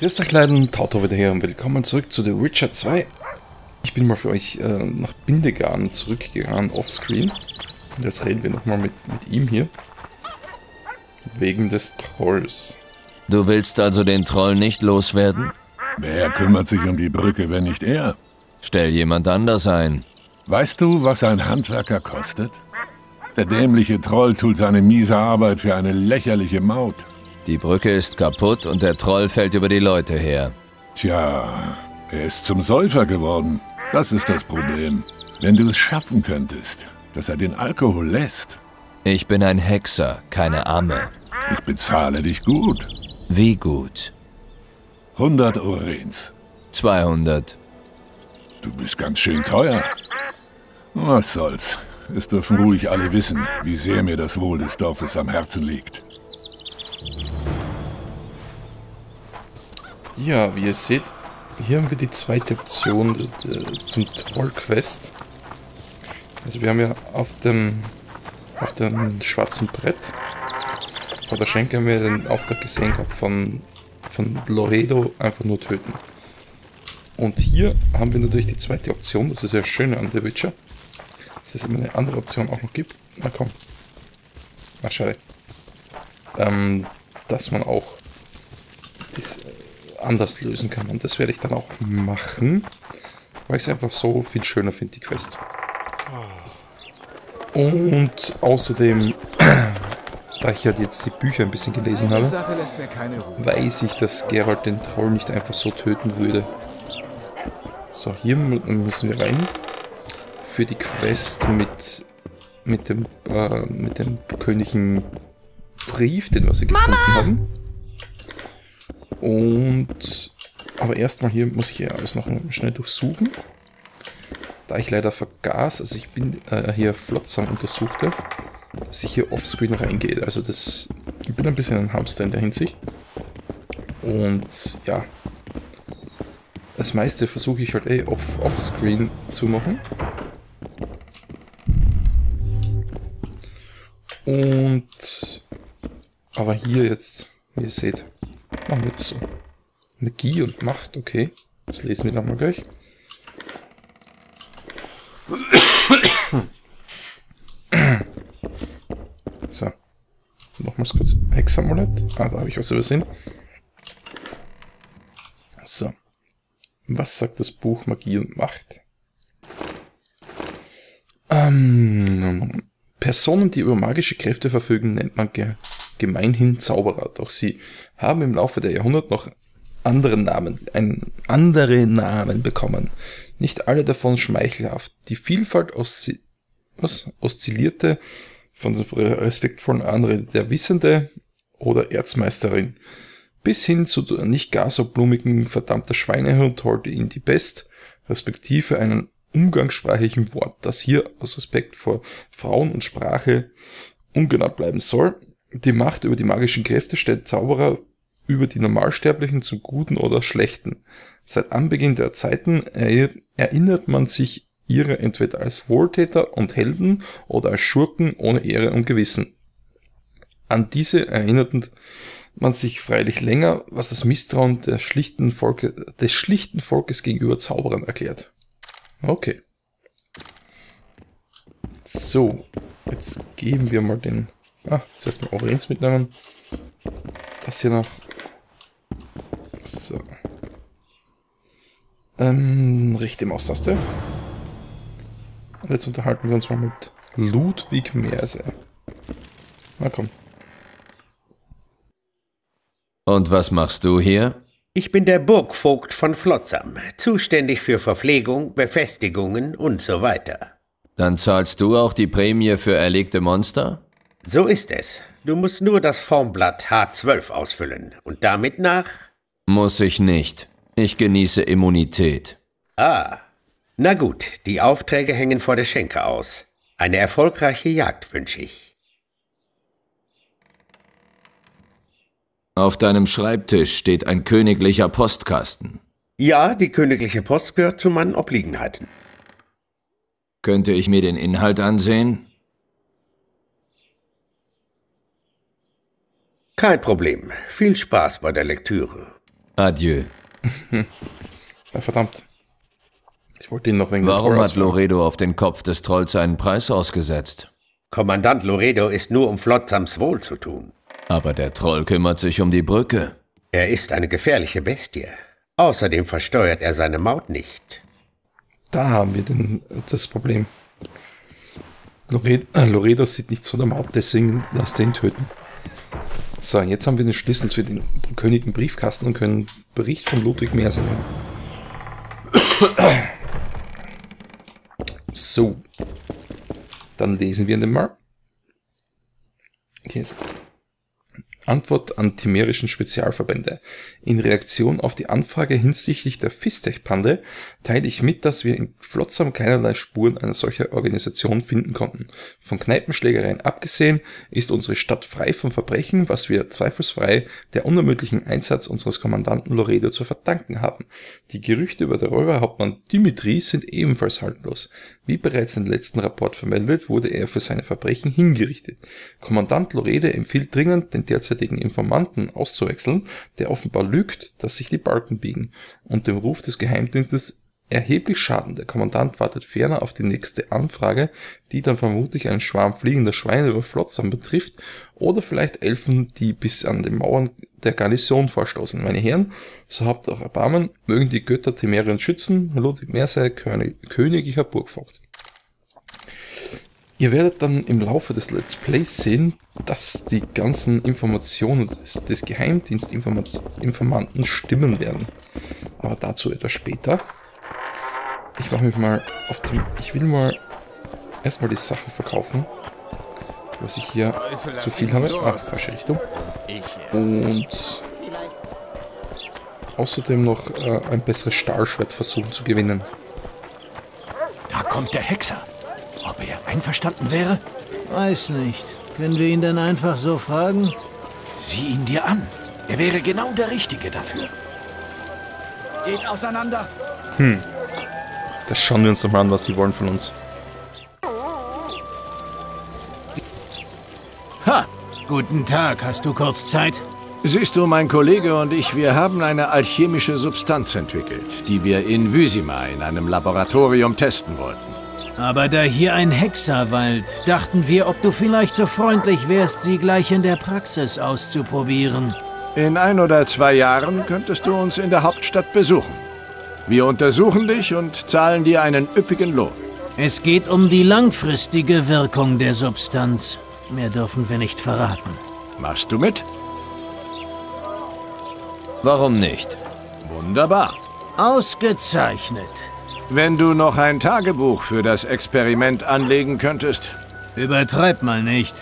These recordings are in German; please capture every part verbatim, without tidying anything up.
Grüß euch Leuten, Tauto wieder hier und willkommen zurück zu The Witcher zwei. Ich bin mal für euch äh, nach Bindegarn zurückgegangen, offscreen. Und jetzt reden wir nochmal mit, mit ihm hier. Wegen des Trolls. Du willst also den Troll nicht loswerden? Wer kümmert sich um die Brücke, wenn nicht er? Stell jemand anders ein. Weißt du, was ein Handwerker kostet? Der dämliche Troll tut seine miese Arbeit für eine lächerliche Maut. Die Brücke ist kaputt und der Troll fällt über die Leute her. Tja, er ist zum Säufer geworden. Das ist das Problem. Wenn du es schaffen könntest, dass er den Alkohol lässt. Ich bin ein Hexer, keine Amme. Ich bezahle dich gut. Wie gut? hundert Orens. zweihundert. Du bist ganz schön teuer. Was soll's. Es dürfen ruhig alle wissen, wie sehr mir das Wohl des Dorfes am Herzen liegt. Ja, wie ihr seht, hier haben wir die zweite Option des, äh, zum Troll-Quest. Also wir haben ja auf dem, auf dem schwarzen Brett vor der Schenke haben wir den Auftrag gesehen gehabt von, von Loredo, einfach nur töten. Und hier haben wir natürlich die zweite Option, das ist ja das Schöne an The Witcher, dass es immer eine andere Option auch noch gibt. Na komm. Na schade. Ähm, dass man auch das anders lösen kann. Und das werde ich dann auch machen, weil ich es einfach so viel schöner finde, die Quest. Und außerdem, da ich halt jetzt die Bücher ein bisschen gelesen habe, weiß ich, dass Geralt den Troll nicht einfach so töten würde. So, hier müssen wir rein. Für die Quest mit, mit, dem, äh, mit dem königlichen Brief, den wir sie gefunden Mama! haben. Und, aber erstmal hier muss ich ja alles noch schnell durchsuchen. Da ich leider vergaß, also ich bin äh, hier Flotsam untersuchte, dass ich hier offscreen reingehe. Also das, ich bin ein bisschen ein Hamster in der Hinsicht. Und ja, das meiste versuche ich halt eh off, offscreen zu machen. Und, aber hier jetzt, wie ihr seht, machen wir das so. Magie und Macht, okay. Das lesen wir nochmal gleich. So. Nochmals kurz Hexamulett. Ah, da habe ich was übersehen. So. Was sagt das Buch Magie und Macht? Ähm, Personen, die über magische Kräfte verfügen, nennt man ge gemeinhin Zauberer. Doch sie haben im Laufe der Jahrhunderte noch andere Namen, ein, andere Namen bekommen. Nicht alle davon schmeichelhaft. Die Vielfalt oszi was, oszillierte von den respektvollen anderen der Wissende oder Erzmeisterin bis hin zu nicht gar so blumigen verdammter Schweinehund holte ihn die Best, respektive einen umgangssprachlichen Wort, das hier aus Respekt vor Frauen und Sprache ungenannt bleiben soll. Die Macht über die magischen Kräfte stellt Zauberer über die Normalsterblichen zum Guten oder Schlechten. Seit Anbeginn der Zeiten erinnert man sich ihrer entweder als Wohltäter und Helden oder als Schurken ohne Ehre und Gewissen. An diese erinnerten man sich freilich länger, was das Misstrauen der schlichten Volke, des schlichten Volkes gegenüber Zauberern erklärt. Okay. So, jetzt geben wir mal den... Ah, zuerst mal Orens mitnehmen. Das hier noch. So. Ähm, rechte Maustaste. Und jetzt unterhalten wir uns mal mit Ludwig Meerse. Na komm. Und was machst du hier? Ich bin der Burgvogt von Flotsam, zuständig für Verpflegung, Befestigungen und so weiter. Dann zahlst du auch die Prämie für erlegte Monster? So ist es. Du musst nur das Formblatt H zwölf ausfüllen und damit nach... Muss ich nicht. Ich genieße Immunität. Ah, na gut, die Aufträge hängen vor der Schenke aus. Eine erfolgreiche Jagd wünsche ich. Auf deinem Schreibtisch steht ein königlicher Postkasten. Ja, die königliche Post gehört zu meinen Obliegenheiten. Könnte ich mir den Inhalt ansehen? Kein Problem. Viel Spaß bei der Lektüre. Adieu. Ja, verdammt. Ich wollte ihn noch wegen Warum hat Loredo auf den Kopf des Trolls einen Preis ausgesetzt? Kommandant Loredo ist nur um Flotsams Wohl zu tun. Aber der Troll kümmert sich um die Brücke. Er ist eine gefährliche Bestie. Außerdem versteuert er seine Maut nicht. Da haben wir den, das Problem. Loredo, äh, Loredo sieht nichts von der Maut, deswegen lasst ihn töten. So, jetzt haben wir den Schlüssel für den Königen Briefkasten und können Bericht von Ludwig Meersen. So. Dann lesen wir den mal. Hier ist Antwort an timerischen Spezialverbände. In Reaktion auf die Anfrage hinsichtlich der Fistech-Pande teile ich mit, dass wir in Flotsam keinerlei Spuren einer solchen Organisation finden konnten. Von Kneipenschlägereien abgesehen ist unsere Stadt frei von Verbrechen, was wir zweifelsfrei der unermüdlichen Einsatz unseres Kommandanten Loredo zu verdanken haben. Die Gerüchte über den Räuberhauptmann Dimitri sind ebenfalls haltlos. Wie bereits im letzten Rapport vermeldet, wurde er für seine Verbrechen hingerichtet. Kommandant Loredo empfiehlt dringend, den derzeitigen Informanten auszuwechseln, der offenbar lügt, dass sich die Balken biegen und dem Ruf des Geheimdienstes erheblich schaden. Der Kommandant wartet ferner auf die nächste Anfrage, die dann vermutlich einen Schwarm fliegender Schweine über Flotsam betrifft oder vielleicht Elfen, die bis an die Mauern der Garnison vorstoßen. Meine Herren, so habt auch Erbarmen, mögen die Götter Temerien schützen, Ludwig Meersen, königlicher Burgvogt. Ihr werdet dann im Laufe des Let's Plays sehen, dass die ganzen Informationen des, des Geheimdienstinformanten stimmen werden. Aber dazu etwas später. Ich mache mich mal auf dem... Ich will mal erstmal die Sachen verkaufen, was ich hier zu viel habe. Ah, falsche Richtung. Und außerdem noch äh, ein besseres Stahlschwert versuchen zu gewinnen. Da kommt der Hexer. Ob er einverstanden wäre? Weiß nicht. Können wir ihn denn einfach so fragen? Sieh ihn dir an. Er wäre genau der Richtige dafür. Geht auseinander. Hm. Das schauen wir uns doch mal an, was die wollen von uns. Ha! Guten Tag. Hast du kurz Zeit? Siehst du, mein Kollege und ich, wir haben eine alchemische Substanz entwickelt, die wir in Vysima in einem Laboratorium testen wollten. Aber da hier ein Hexer weilt, dachten wir, ob du vielleicht so freundlich wärst, sie gleich in der Praxis auszuprobieren. In ein oder zwei Jahren könntest du uns in der Hauptstadt besuchen. Wir untersuchen dich und zahlen dir einen üppigen Lohn. Es geht um die langfristige Wirkung der Substanz. Mehr dürfen wir nicht verraten. Machst du mit? Warum nicht? Wunderbar. Ausgezeichnet. Wenn du noch ein Tagebuch für das Experiment anlegen könntest. Übertreib mal nicht.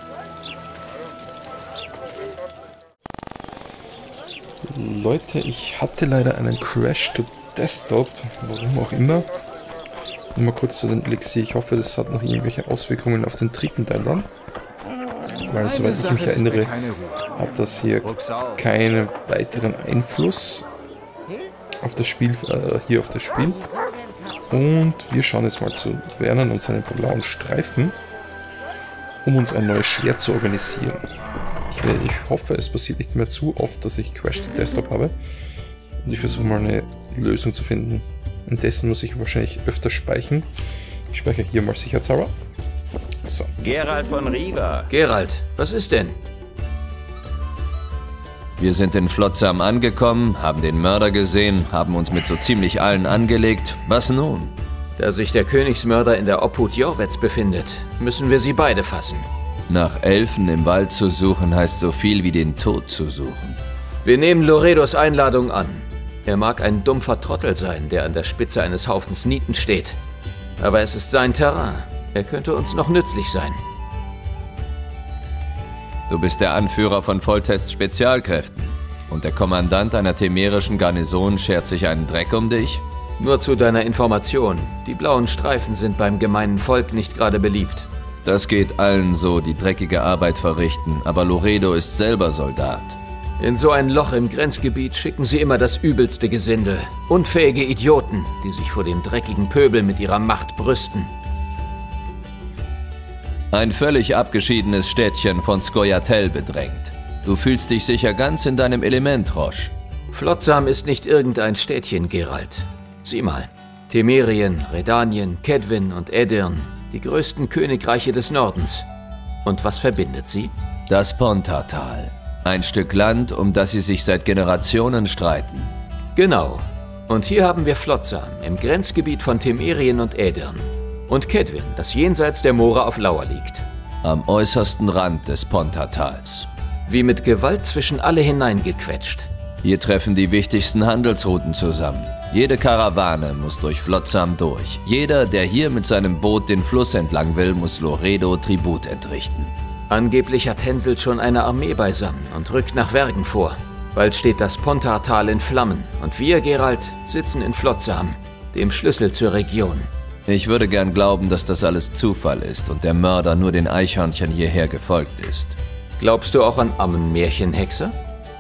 Leute, ich hatte leider einen Crash to Desktop, warum auch immer. Nur mal kurz zu den Elixier. Ich hoffe, das hat noch irgendwelche Auswirkungen auf den dritten Teil dann. Weil, soweit ich mich erinnere, hat das hier keinen weiteren Einfluss auf das Spiel, äh, hier auf das Spiel. Und wir schauen jetzt mal zu Vernon und seinen blauen Streifen, um uns ein neues Schwert zu organisieren. Ich, ich hoffe, es passiert nicht mehr zu oft, dass ich Crash to Desktop habe. Und ich versuche mal eine Lösung zu finden. Indessen muss ich wahrscheinlich öfter speichern. Ich speichere hier mal sicherheitshalber. So. Geralt von Riva. Geralt, was ist denn? Wir sind in Flotsam angekommen, haben den Mörder gesehen, haben uns mit so ziemlich allen angelegt. Was nun? Da sich der Königsmörder in der Obhut Jorvets befindet, müssen wir sie beide fassen. Nach Elfen im Wald zu suchen, heißt so viel wie den Tod zu suchen. Wir nehmen Loredos Einladung an. Er mag ein dumpfer Trottel sein, der an der Spitze eines Haufens Nieten steht. Aber es ist sein Terrain. Er könnte uns noch nützlich sein. Du bist der Anführer von Foltests Spezialkräften. Und der Kommandant einer temerischen Garnison schert sich einen Dreck um dich? Nur zu deiner Information. Die blauen Streifen sind beim gemeinen Volk nicht gerade beliebt. Das geht allen so, die dreckige Arbeit verrichten. Aber Loredo ist selber Soldat. In so ein Loch im Grenzgebiet schicken sie immer das übelste Gesindel. Unfähige Idioten, die sich vor dem dreckigen Pöbel mit ihrer Macht brüsten. Ein völlig abgeschiedenes Städtchen von Scoia'tael bedrängt. Du fühlst dich sicher ganz in deinem Element, Roche. Flotsam ist nicht irgendein Städtchen, Geralt. Sieh mal. Temerien, Redanien, Kedwin und Edirn, die größten Königreiche des Nordens. Und was verbindet sie? Das Pontartal. Ein Stück Land, um das sie sich seit Generationen streiten. Genau. Und hier haben wir Flotsam, im Grenzgebiet von Temerien und Edirn. Und Kedwin, das jenseits der Moore auf Lauer liegt. Am äußersten Rand des Pontartals. Wie mit Gewalt zwischen alle hineingequetscht. Hier treffen die wichtigsten Handelsrouten zusammen. Jede Karawane muss durch Flotsam durch. Jeder, der hier mit seinem Boot den Fluss entlang will, muss Loredo Tribut entrichten. Angeblich hat Henselt schon eine Armee beisammen und rückt nach Wergen vor. Bald steht das Pontartal in Flammen und wir, Geralt, sitzen in Flotsam, dem Schlüssel zur Region. Ich würde gern glauben, dass das alles Zufall ist und der Mörder nur den Eichhörnchen hierher gefolgt ist. Glaubst du auch an Ammenmärchen, Hexer?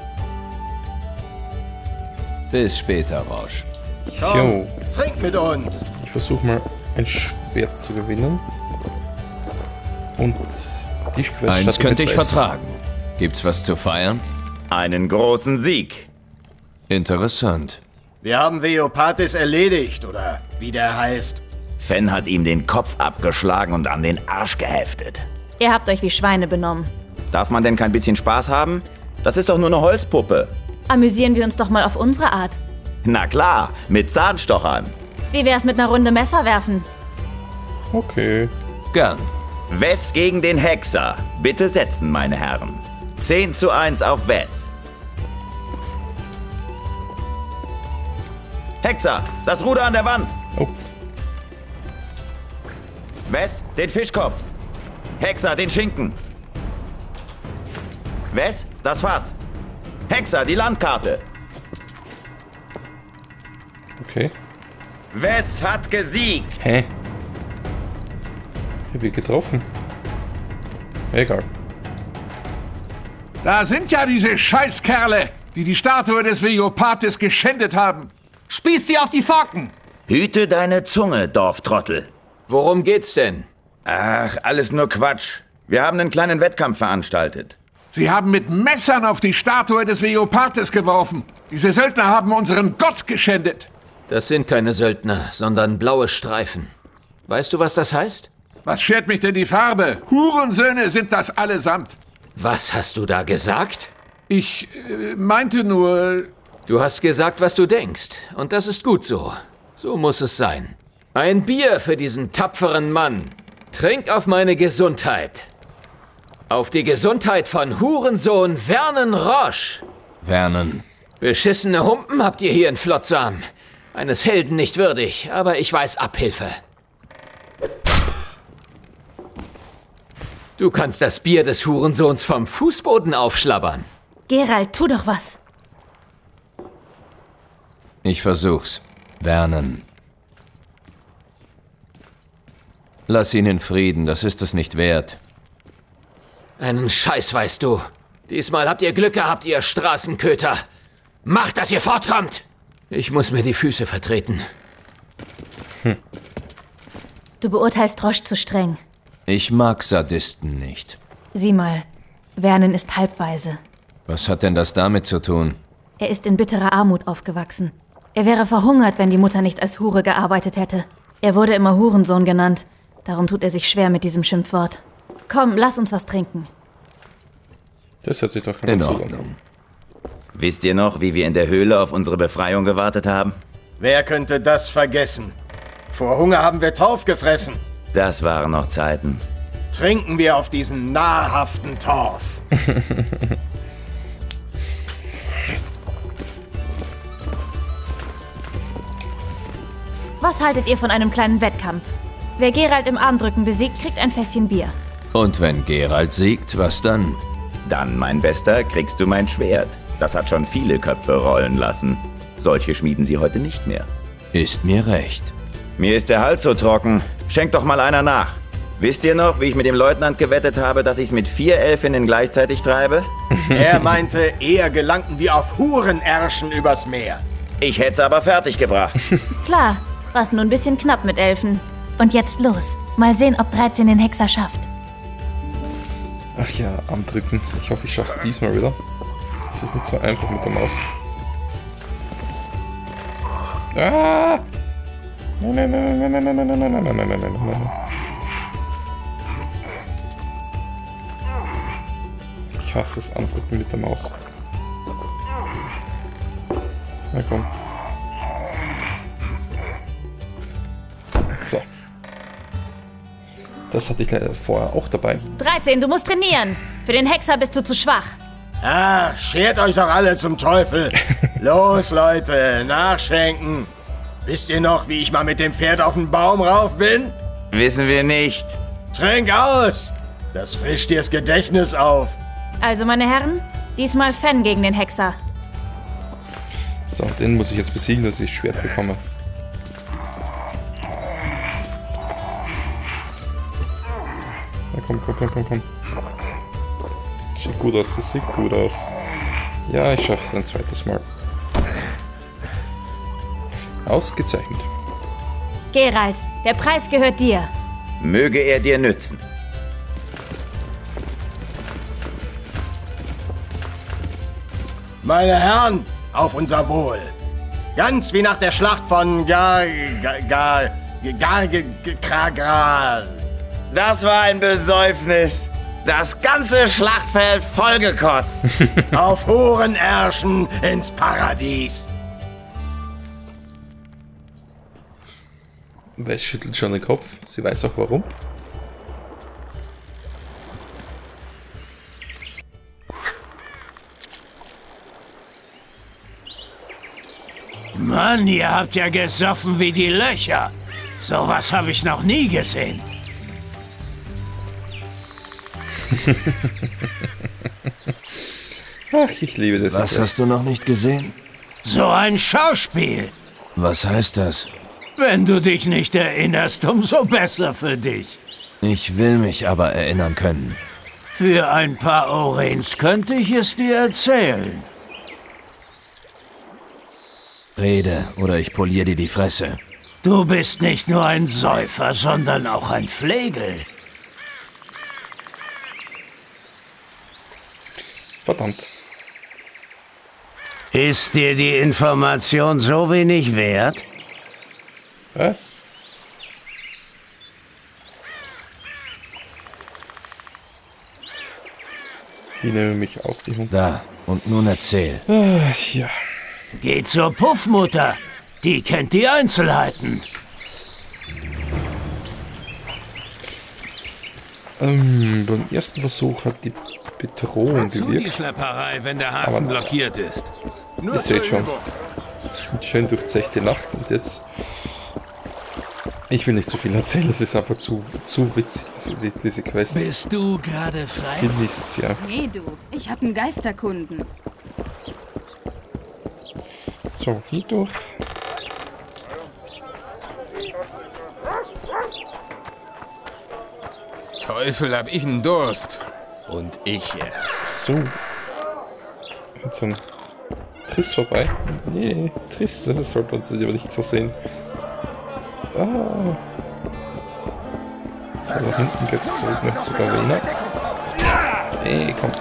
Bis später, Rausch. Jo. Trink mit uns! Ich versuche mal ein Schwert zu gewinnen. Und die Quest Eins startet könnte mit ich Weiß. vertragen. Gibt's was zu feiern? Einen großen Sieg. Interessant. Wir haben Veopatis erledigt, oder wie der heißt. Fen hat ihm den Kopf abgeschlagen und an den Arsch geheftet. Ihr habt euch wie Schweine benommen. Darf man denn kein bisschen Spaß haben? Das ist doch nur eine Holzpuppe. Amüsieren wir uns doch mal auf unsere Art. Na klar, mit Zahnstochern. Wie wär's mit einer Runde Messer werfen? Okay. Gern. Wes gegen den Hexer. Bitte setzen, meine Herren. zehn zu eins auf Wes. Hexer, das Ruder an der Wand. Oh. Wes, den Fischkopf. Hexer, den Schinken. Wes, das Fass. Hexer, die Landkarte. Okay. Wes hat gesiegt. Hä? Ich hab ihn getroffen. Egal. Da sind ja diese Scheißkerle, die die Statue des Veopatis geschändet haben. Spießt sie auf die Forken! Hüte deine Zunge, Dorftrottel. Worum geht's denn? Ach, alles nur Quatsch. Wir haben einen kleinen Wettkampf veranstaltet. Sie haben mit Messern auf die Statue des Veopatis geworfen. Diese Söldner haben unseren Gott geschändet. Das sind keine Söldner, sondern blaue Streifen. Weißt du, was das heißt? Was schert mich denn die Farbe? Hurensöhne sind das allesamt. Was hast du da gesagt? Ich äh, meinte nur... Du hast gesagt, was du denkst. Und das ist gut so. So muss es sein. Ein Bier für diesen tapferen Mann. Trink auf meine Gesundheit. Auf die Gesundheit von Hurensohn Vernon Roche. Vernon. Beschissene Humpen habt ihr hier in Flotsam. Eines Helden nicht würdig, aber ich weiß Abhilfe. Du kannst das Bier des Hurensohns vom Fußboden aufschlabbern. Geralt, tu doch was. Ich versuch's. Vernon. Lass ihn in Frieden, das ist es nicht wert. Einen Scheiß weißt du. Diesmal habt ihr Glück gehabt, ihr Straßenköter. Macht, dass ihr fortkommt! Ich muss mir die Füße vertreten. Hm. Du beurteilst Roche zu streng. Ich mag Sadisten nicht. Sieh mal, Vernon ist halbweise. Was hat denn das damit zu tun? Er ist in bitterer Armut aufgewachsen. Er wäre verhungert, wenn die Mutter nicht als Hure gearbeitet hätte. Er wurde immer Hurensohn genannt. Darum tut er sich schwer mit diesem Schimpfwort. Komm, lass uns was trinken. Das hört sich doch in ganz Ordnung. an. Wisst ihr noch, wie wir in der Höhle auf unsere Befreiung gewartet haben? Wer könnte das vergessen? Vor Hunger haben wir Torf gefressen. Das waren noch Zeiten. Trinken wir auf diesen nahrhaften Torf. Was haltet ihr von einem kleinen Wettkampf? Wer Geralt im Armdrücken besiegt, kriegt ein Fässchen Bier. Und wenn Geralt siegt, was dann? Dann, mein Bester, kriegst du mein Schwert. Das hat schon viele Köpfe rollen lassen. Solche schmieden sie heute nicht mehr. Ist mir recht. Mir ist der Hals so trocken. Schenkt doch mal einer nach. Wisst ihr noch, wie ich mit dem Leutnant gewettet habe, dass ich es mit vier Elfinnen gleichzeitig treibe? Er meinte, eher gelangten wir auf Hurenärschen übers Meer. Ich hätte es aber fertig gebracht. Klar, war's nur ein bisschen knapp mit Elfen. Und jetzt los. Mal sehen, ob dreizehn den Hexer schafft. Ach ja, Arm drücken. Ich hoffe, ich schaff's diesmal wieder. Es ist nicht so einfach mit der Maus. Ah! Nein, nein, nein, nein, nein, nein, nein, nein, nein, nein, nein, nein, nein, nein. Ich hasse es, andrücken mit der Maus. Na komm. So. Das hatte ich leider vorher auch dabei. dreizehn, du musst trainieren. Für den Hexer bist du zu schwach. Ah, schert euch doch alle zum Teufel. Los, Leute, nachschenken. Wisst ihr noch, wie ich mal mit dem Pferd auf den Baum rauf bin? Wissen wir nicht. Trink aus. Das frischt dir's Gedächtnis auf. Also, meine Herren, diesmal Fan gegen den Hexer. So, den muss ich jetzt besiegen, dass ich das Schwert bekomme. Na komm, komm, komm, komm, komm. Sieht gut aus, das sieht gut aus. Ja, ich schaffe es ein zweites Mal. Ausgezeichnet. Geralt, der Preis gehört dir. Möge er dir nützen. Meine Herren, auf unser Wohl. Ganz wie nach der Schlacht von Gar... Gar... Gar... Gar... Gar... Gar... Das war ein Besäufnis. Das ganze Schlachtfeld vollgekotzt. Auf Hurenärschen ins Paradies. Weiß schüttelt schon den Kopf. Sie weiß auch warum. Mann, ihr habt ja gesoffen wie die Löcher. Sowas habe ich noch nie gesehen. Ach, ich liebe das. Was hast du noch nicht gesehen? So ein Schauspiel. Was heißt das? Wenn du dich nicht erinnerst, umso besser für dich. Ich will mich aber erinnern können. Für ein paar Orens könnte ich es dir erzählen. Rede, oder ich poliere dir die Fresse. Du bist nicht nur ein Säufer, sondern auch ein Flegel. Verdammt. Ist dir die Information so wenig wert? Was? Die nehmen mich aus, die Hunde. Da, und nun erzähl. Ah, ja. Geh zur Puffmutter. Die kennt die Einzelheiten. Ähm, beim ersten Versuch hat die Bedrohung Zu gewirkt. die Schlepperei, wenn der Hafen Aber blockiert ist. Ihr seht schon. Schön durchzechte Nacht und jetzt... Ich will nicht zu viel erzählen, das ist einfach zu, zu witzig, diese, diese Quest. Bist du gerade frei? Genießt sie einfach. Nee, du. Ich hab einen Geisterkunden. So, hier durch. Teufel, hab ich einen Durst. Und ich erst. So. Jetzt ein Triss vorbei. Nee, Triss, das sollte uns aber nicht so sehen. Ah. So, da hinten geht's zurück noch zu Gavena. Ey, komm.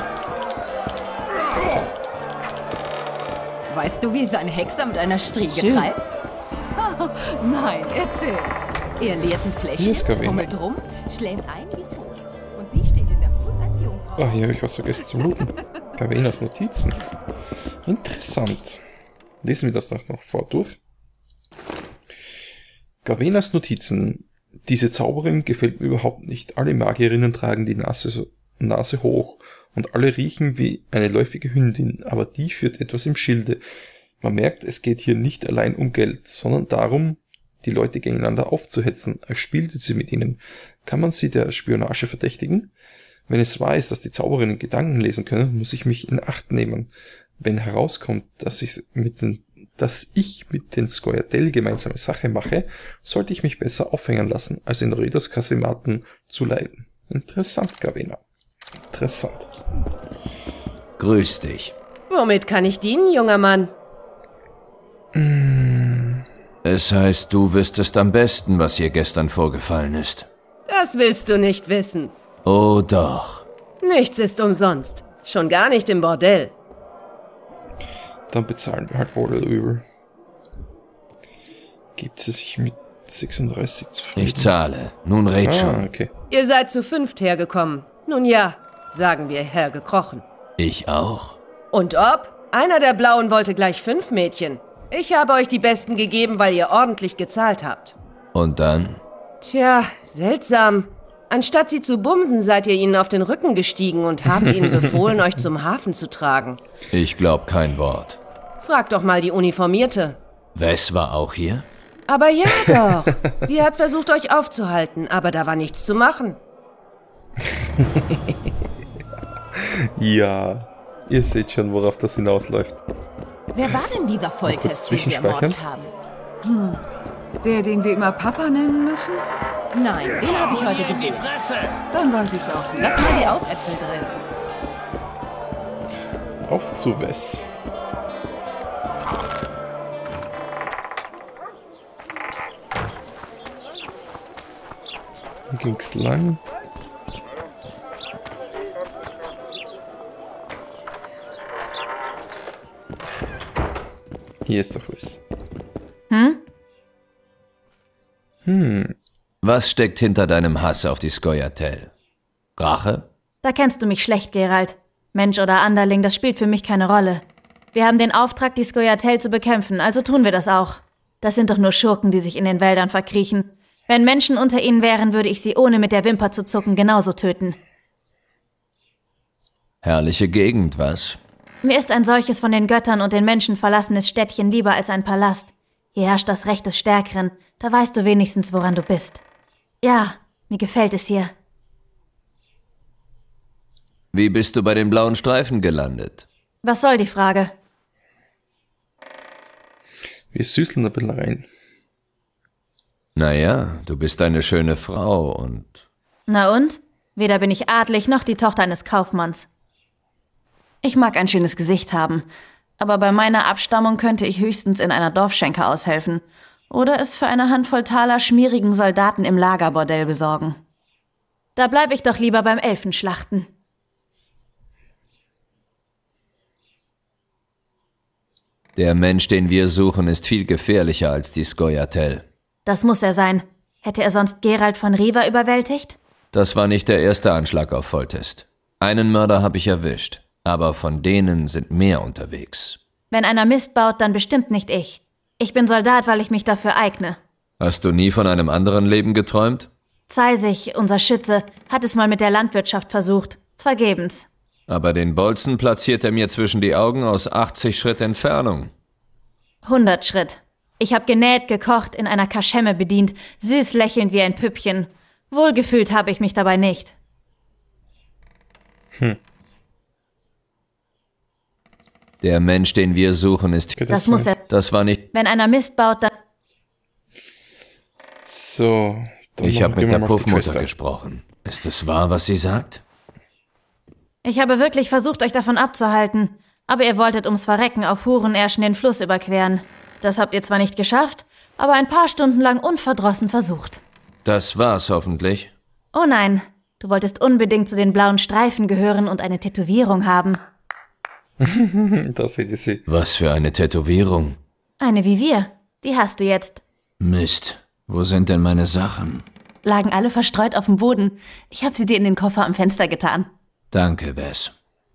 So. Weißt du, wie es ein Hexer mit einer Striege Schön. treibt? Nein, erzähl. Er leert ein Hier ist Fläschchen, Gavena. fummelt rum, schläft ein wie tot. Und sie steht in der Früh als Jungfrau. Oh, hier habe ich was vergessen zu looten. Gavenas Notizen. Interessant. Lesen wir das noch, noch vor durch. Gavenas Notizen. Diese Zauberin gefällt mir überhaupt nicht. Alle Magierinnen tragen die Nase, so, Nase hoch und alle riechen wie eine läufige Hündin, aber die führt etwas im Schilde. Man merkt, es geht hier nicht allein um Geld, sondern darum, die Leute gegeneinander aufzuhetzen, als spielte sie mit ihnen. Kann man sie der Spionage verdächtigen? Wenn es wahr ist, dass die Zauberinnen Gedanken lesen können, muss ich mich in Acht nehmen. Wenn herauskommt, dass ich mit den, dass ich mit den Scoia'tael gemeinsame Sache mache, sollte ich mich besser aufhängen lassen, als in Redos Kasematen zu leiden. Interessant, Gavena. Interessant. Grüß dich. Womit kann ich dienen, junger Mann? Es heißt, du wüsstest am besten, was hier gestern vorgefallen ist. Das willst du nicht wissen. Oh doch. Nichts ist umsonst. Schon gar nicht im Bordell. Dann bezahlen wir halt wohl oder übel. Gibt sie sich mit sechsunddreißig zufrieden? Ich zahle. Nun red ah, schon. Okay. Ihr seid zu fünft hergekommen. Nun ja, sagen wir hergekrochen. Ich auch. Und ob? Einer der Blauen wollte gleich fünf Mädchen. Ich habe euch die Besten gegeben, weil ihr ordentlich gezahlt habt. Und dann? Tja, seltsam. Anstatt sie zu bumsen, seid ihr ihnen auf den Rücken gestiegen und habt ihnen befohlen, euch zum Hafen zu tragen. Ich glaub kein Wort. Fragt doch mal die Uniformierte. Wes war auch hier? Aber ja doch. Sie hat versucht, euch aufzuhalten, aber da war nichts zu machen. Ja, ihr seht schon, worauf das hinausläuft. Wer war denn dieser Volltest, den wir ermordet haben? Hm. Der, den wir immer Papa nennen müssen? Nein, den habe ich heute gesehen. Dann weiß ich's auch nicht. Lass mal die Augäpfel drin. Auf zu Wes. Hier ging's lang. Hier ist doch Wes. Hm? Hm. Was steckt hinter deinem Hass auf die Scoia'tael? Rache? Da kennst du mich schlecht, Geralt. Mensch oder Anderling, das spielt für mich keine Rolle. Wir haben den Auftrag, die Scoia'tael zu bekämpfen, also tun wir das auch. Das sind doch nur Schurken, die sich in den Wäldern verkriechen. Wenn Menschen unter ihnen wären, würde ich sie ohne mit der Wimper zu zucken genauso töten. Herrliche Gegend, was? Mir ist ein solches von den Göttern und den Menschen verlassenes Städtchen lieber als ein Palast. Hier herrscht das Recht des Stärkeren, da weißt du wenigstens, woran du bist. Ja, mir gefällt es hier. Wie bist du bei den blauen Streifen gelandet? Was soll die Frage? Wir süßeln ein bisschen rein. Naja, du bist eine schöne Frau und... Na und? Weder bin ich adlig noch die Tochter eines Kaufmanns. Ich mag ein schönes Gesicht haben, aber bei meiner Abstammung könnte ich höchstens in einer Dorfschenke aushelfen oder es für eine Handvoll Taler schmierigen Soldaten im Lagerbordell besorgen. Da bleib ich doch lieber beim Elfenschlachten. Der Mensch, den wir suchen, ist viel gefährlicher als die Scoia'tael. Das muss er sein. Hätte er sonst Geralt von Riva überwältigt? Das war nicht der erste Anschlag auf Foltest. Einen Mörder habe ich erwischt, aber von denen sind mehr unterwegs. Wenn einer Mist baut, dann bestimmt nicht ich. Ich bin Soldat, weil ich mich dafür eigne. Hast du nie von einem anderen Leben geträumt? Zeisig, unser Schütze, hat es mal mit der Landwirtschaft versucht. Vergebens. Aber den Bolzen platziert er mir zwischen die Augen aus achtzig Schritt Entfernung. hundert Schritt. Ich hab genäht, gekocht, in einer Kaschemme bedient, süß lächelnd wie ein Püppchen. Wohlgefühlt habe ich mich dabei nicht. Hm. Der Mensch, den wir suchen, ist... Das, das muss er... Das war nicht... Wenn einer Mist baut, dann... So... Ich habe mit der Puffmutter gesprochen. Ist es wahr, was sie sagt? Ich habe wirklich versucht, euch davon abzuhalten. Aber ihr wolltet ums Verrecken auf Hurenärschen den Fluss überqueren. Das habt ihr zwar nicht geschafft, aber ein paar Stunden lang unverdrossen versucht. Das war's hoffentlich. Oh nein, du wolltest unbedingt zu den blauen Streifen gehören und eine Tätowierung haben. Das seht ihr sie. Was für eine Tätowierung? Eine wie wir. Die hast du jetzt. Mist. Wo sind denn meine Sachen? Lagen alle verstreut auf dem Boden. Ich habe sie dir in den Koffer am Fenster getan. Danke, Wes.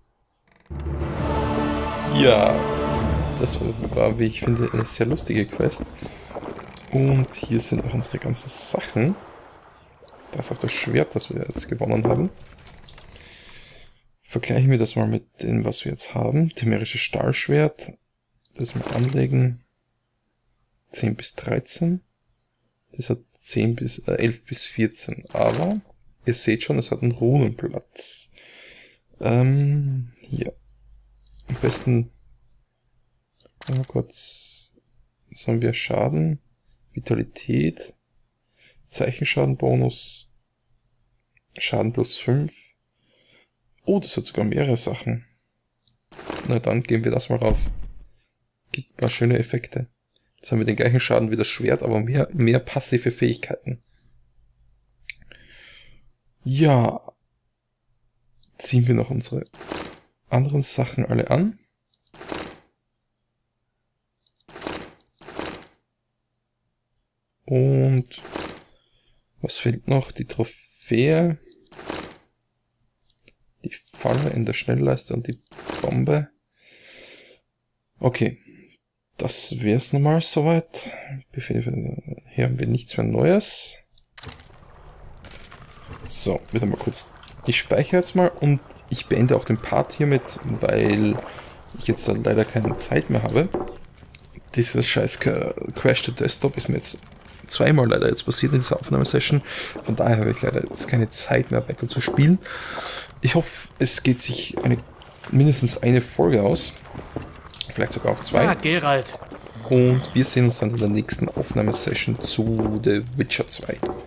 Ja, das war, wie ich finde, eine sehr lustige Quest. Und hier sind auch unsere ganzen Sachen. Da ist auch das Schwert, das wir jetzt gewonnen haben. Vergleichen wir das mal mit dem, was wir jetzt haben. Temerisches Stahlschwert. Das mal anlegen. zehn bis dreizehn. Das hat zehn bis, äh, elf bis vierzehn. Aber ihr seht schon, es hat einen Runenplatz. Ähm, hier. Am besten mal kurz, was haben wir? Schaden, Vitalität, Zeichenschadenbonus, Schaden plus fünf. Oh, das hat sogar mehrere Sachen. Na dann gehen wir das mal rauf. Gibt ein paar schöne Effekte. Jetzt haben wir den gleichen Schaden wie das Schwert, aber mehr, mehr passive Fähigkeiten. Ja. Ziehen wir noch unsere anderen Sachen alle an. Und was fehlt noch? Die Trophäe, die Falle in der Schnellleiste und die Bombe. Okay, das wäre es nochmal soweit. Hier haben wir nichts mehr Neues. So, wieder mal kurz. Ich speichere jetzt mal und ich beende auch den Part hiermit, weil ich jetzt leider keine Zeit mehr habe. Dieser scheiß Crash to Desktop ist mir jetzt zweimal leider jetzt passiert in dieser Aufnahmesession. Von daher habe ich leider jetzt keine Zeit mehr weiter zu spielen. Ich hoffe, es geht sich eine, mindestens eine Folge aus. Vielleicht sogar auch zwei. Ah, Geralt. Und wir sehen uns dann in der nächsten Aufnahmesession zu The Witcher zwei.